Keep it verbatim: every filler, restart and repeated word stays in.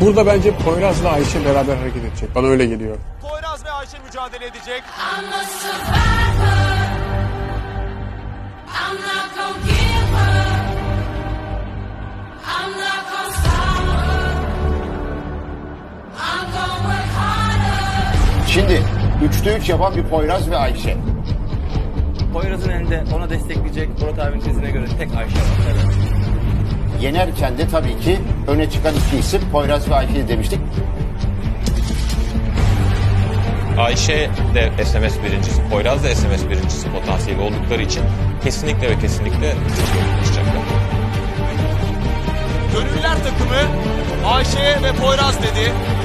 Burada bence Poyraz'la Ayşe beraber hareket edecek. Bana öyle geliyor. Poyraz ve Ayşe mücadele edecek. Şimdi üçte üç yapan bir Poyraz ve Ayşe. Poyraz'ın elinde ona destekleyecek Murat abinin tezine göre tek Ayşe var. Evet. Yenerken de tabii ki öne çıkan iki isim Poyraz ve Ayşe demiştik. Ayşe de S M S birincisi, Poyraz da S M S birincisi potansiyeli oldukları için kesinlikle ve kesinlikle çıkacaklar. Gönüller takımı Ayşe ve Poyraz dedi.